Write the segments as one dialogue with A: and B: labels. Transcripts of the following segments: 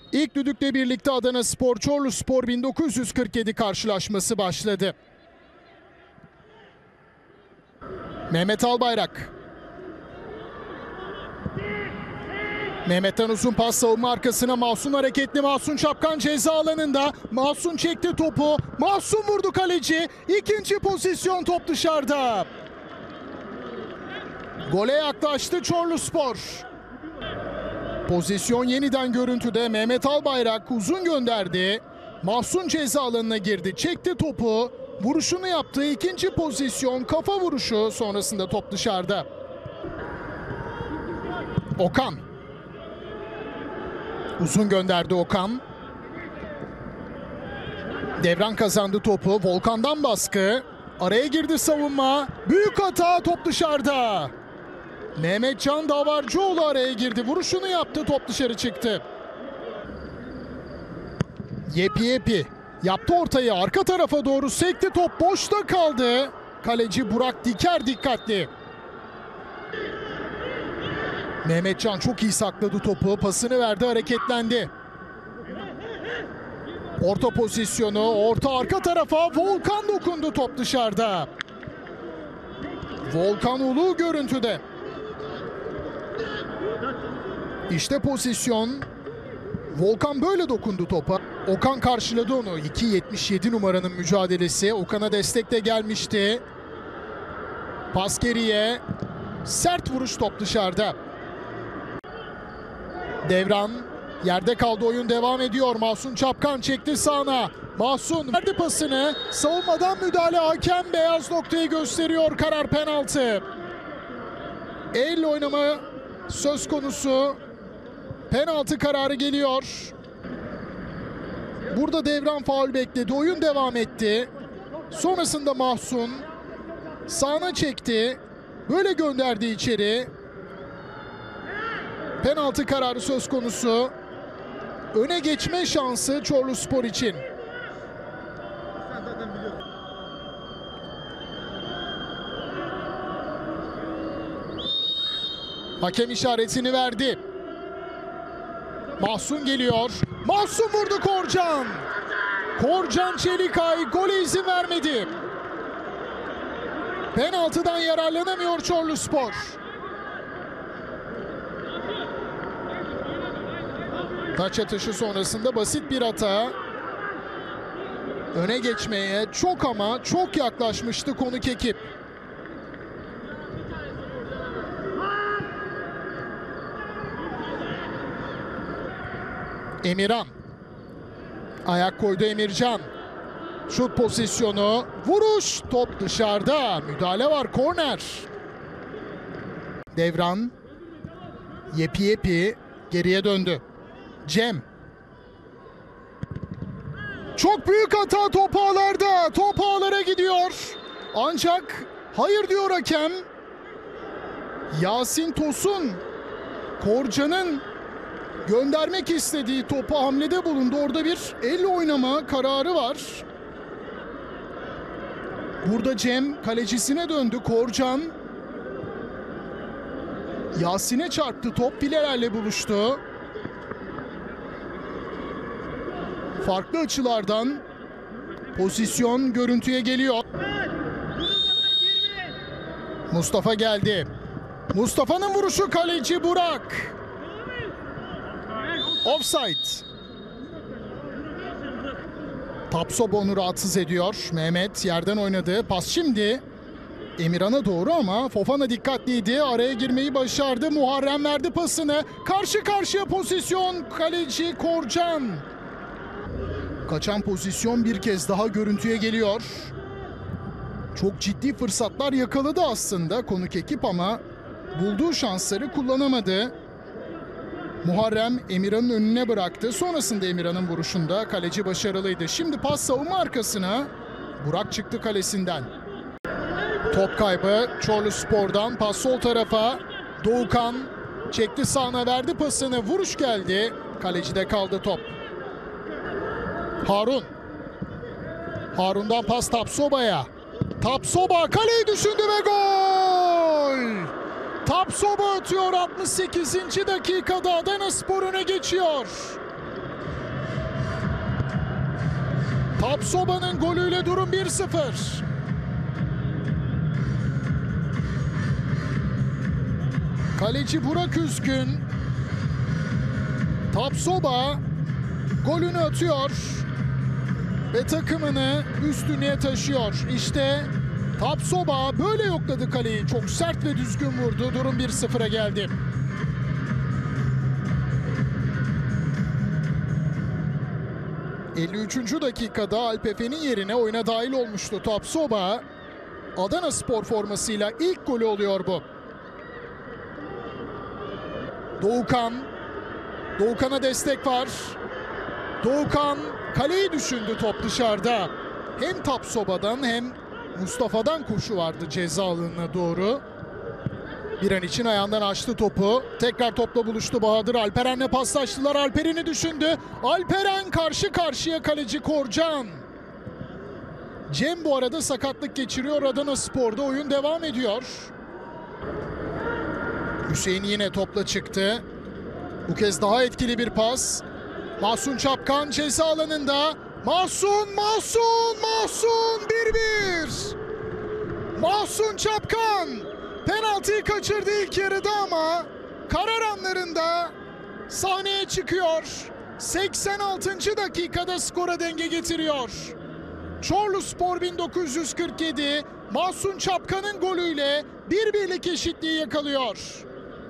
A: İlk düdükle birlikte Adanaspor Çorluspor 1947 karşılaşması başladı. Mehmet Albayrak. Mehmet'ten uzun pas, savunma arkasına Mahsun hareketli. Mahsun Çapkan ceza alanında. Mahsun çekti topu. Mahsun vurdu kaleci. İkinci pozisyon, top dışarıda. Gole yaklaştı Çorluspor. Pozisyon yeniden görüntüde. Mehmet Albayrak uzun gönderdi. Mahsun ceza alanına girdi. Çekti topu. Vuruşunu yaptığı ikinci pozisyon, kafa vuruşu, sonrasında top dışarıda. Okan. Uzun gönderdi Okan. Devran kazandı topu. Volkan'dan baskı. Araya girdi savunma. Büyük hata, top dışarıda. Mehmetcan Davarcıoğlu araya girdi. Vuruşunu yaptı. Top dışarı çıktı. Yepi yaptı ortayı. Arka tarafa doğru sekti. Top boşta kaldı. Kaleci Burak Diker dikkatli. Mehmetcan çok iyi sakladı topu. Pasını verdi, hareketlendi. Orta pozisyonu. Orta arka tarafa. Volkan dokundu. Top dışarıda. Volkan Ulu görüntüde. İşte pozisyon. Volkan böyle dokundu topa. Okan karşıladı onu. 2.77 numaranın mücadelesi. Okan'a destek de gelmişti. Pas geriye. Sert vuruş, top dışarıda. Devran yerde kaldı, oyun devam ediyor. Mahsun Çapkan çekti sağına. Mahsun verdi pasını. Savunmadan müdahale, hakem beyaz noktayı gösteriyor. Karar penaltı. Elle oynama söz konusu. Penaltı kararı geliyor. Burada Devran faul bekledi. Oyun devam etti. Sonrasında Mahsun sağına çekti. Böyle gönderdi içeri. Penaltı kararı söz konusu. Öne geçme şansı Çorluspor için. Hakem işaretini verdi. Mahsun geliyor. Mahsun vurdu Korcan. Korcan Çelikay gole izin vermedi. Penaltıdan yararlanamıyor Çorluspor. Taç atışı sonrasında basit bir hata. Öne geçmeye çok ama çok yaklaşmıştı konuk ekip. Emirhan. Ayak koydu Emircan. Şut pozisyonu. Vuruş. Top dışarıda. Müdahale var. Korner. Devran. Yepi geriye döndü. Cem. Çok büyük hata, top ağlarda. Top ağlara gidiyor. Ancak hayır diyor hakem. Yasin Tosun Korcan'ın göndermek istediği topa hamlede bulundu. Orada bir elle oynama kararı var. Burada Cem kalecisine döndü. Korcan Yasin'e çarptı. Top filelerle buluştu. Farklı açılardan pozisyon görüntüye geliyor. Mustafa geldi. Mustafa'nın vuruşu, kaleci Burak. Offside. Tapsoba onu rahatsız ediyor. Mehmet yerden oynadı. Pas şimdi Emirhan'a doğru ama Fofana dikkatliydi. Araya girmeyi başardı. Muharrem verdi pasını. Karşı karşıya pozisyon. Kaleci Korcan. Kaçan pozisyon bir kez daha görüntüye geliyor. Çok ciddi fırsatlar yakaladı aslında konuk ekip ama bulduğu şansları kullanamadı. Muharrem Emirhan'ın önüne bıraktı. Sonrasında Emirhan'ın vuruşunda kaleci başarılıydı. Şimdi pas savunma arkasına. Burak çıktı kalesinden. Top kaybı Çorluspor'dan. Pas sol tarafa. Doğukan çekti sağına, verdi pasını. Vuruş geldi. Kalecide kaldı top. Harun. Harun'dan pas Tapsoba'ya. Tapsoba kaleyi düşündü ve gol! Tapsoba atıyor 68. dakikada. Adanaspor öne geçiyor. Tapsoba'nın golüyle durum 1-0. Kaleci Burak Üzgün. Tapsoba golünü atıyor ve takımını üstünlüğe taşıyor. İşte Tapsoba böyle yokladı kaleyi. Çok sert ve düzgün vurdu. Durum 1-0'a geldi. ...53. dakikada Alpefe'nin yerine oyuna dahil olmuştu Tapsoba. Adanaspor formasıyla ilk golü oluyor bu. Doğukan. Doğukan'a destek var. Doğukan kaleyi düşündü, top dışarıda. Hem Tapsoba'dan hem Mustafa'dan koşu vardı ceza alanına doğru. Bir an için ayağından açtı topu. Tekrar topla buluştu Bahadır. Alperen'le paslaştılar. Alperen'i düşündü. Alperen karşı karşıya kaleci Korcan. Cem bu arada sakatlık geçiriyor. Adanaspor'da oyun devam ediyor. Hüseyin yine topla çıktı. Bu kez daha etkili bir pas. Mahsun Çapkan ceza alanında. Mahsun 1-1. Mahsun Çapkan penaltıyı kaçırdı ilk yarıda ama karar anlarında sahneye çıkıyor. 86. dakikada skora denge getiriyor. Çorluspor 1947 Mahsun Çapkan'ın golüyle 1-1'lik eşitliği yakalıyor.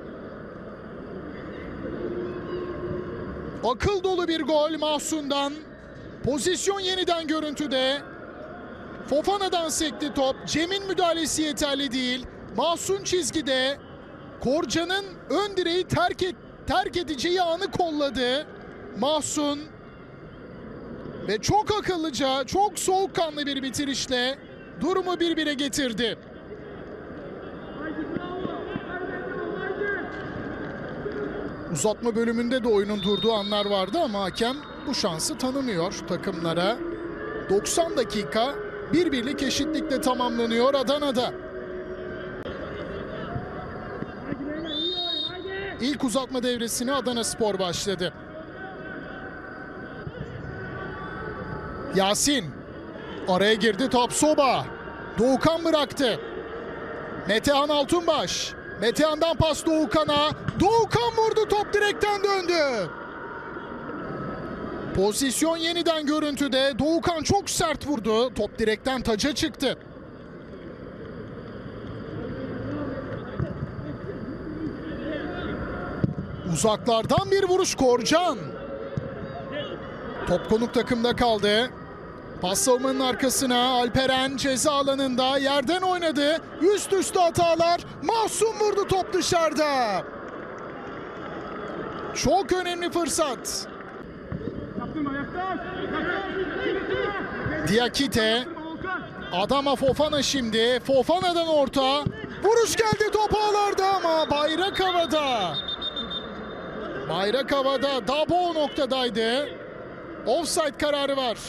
A: Akıl dolu bir gol Mahsun'dan. Pozisyon yeniden görüntüde. Fofana'dan sekti top. Cem'in müdahalesi yeterli değil. Mahsun çizgide. Korcan'ın ön direği terk edeceği anı kolladı Mahsun. Ve çok akıllıca, çok soğukkanlı bir bitirişle durumu 1-1'e getirdi. Uzatma bölümünde de oyunun durduğu anlar vardı ama hakem bu şansı tanımıyor takımlara. 90 dakika 1-1'lik eşitlikle tamamlanıyor Adana'da. İlk uzatma devresini Adanaspor başladı. Yasin araya girdi, Tapsoba. Doğukan bıraktı. Metehan Altunbaş. Metehan'dan pas Doğukan'a. Doğukan vurdu, top direkten döndü. Pozisyon yeniden görüntüde. Doğukan çok sert vurdu. Top direkten taca çıktı. Uzaklardan bir vuruş Korcan. Top konuk takımda kaldı. Pas savunmanın arkasına Alperen ceza alanında yerden oynadı. Üst üste hatalar. Mahsun vurdu, top dışarıda. Çok önemli fırsat. Diakite. Adama Fofana şimdi. Fofana'dan orta. Vuruş geldi, top ağlarda ama bayrak havada. Bayrak havada. Dabo o noktadaydı. Offside kararı var.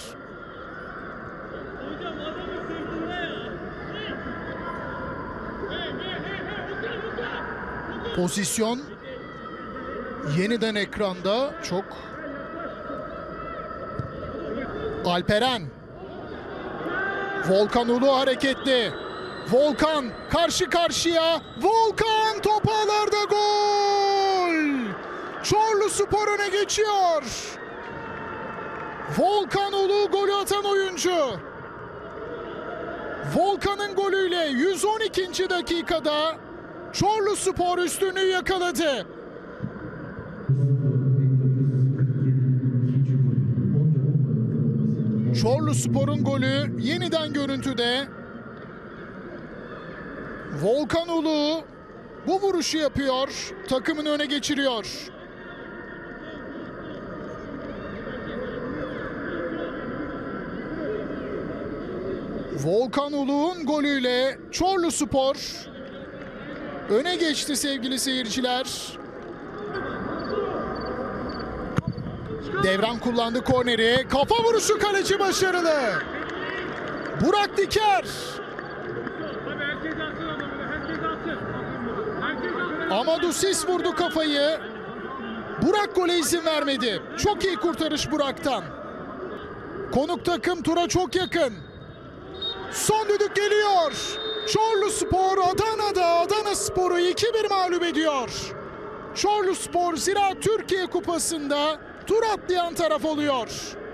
A: Pozisyon yeniden ekranda. Çok. Alperen. Volkan Ulu hareketli. Volkan karşı karşıya. Volkan top ağlarda, gol. Çorluspor öne geçiyor. Volkan Ulu golü atan oyuncu. Volkan'ın golüyle 112. dakikada Çorluspor üstünlüğü yakaladı. Çorluspor'un golü yeniden görüntüde. Volkan Ulu bu vuruşu yapıyor, takımını öne geçiriyor. Volkan Ulu'nun golüyle Çorluspor öne geçti sevgili seyirciler. Devran kullandı korneri. Kafa vuruşu, kaleci başarılı. Burak Diker. Amadou Sis vurdu kafayı. Burak gole izin vermedi. Çok iyi kurtarış Burak'tan. Konuk takım tura çok yakın. Son düdük geliyor. Çorluspor Adana'da Adanaspor'u 2-1 mağlup ediyor. Çorluspor Ziraat Türkiye Kupası'nda tur atlayan taraf oluyor.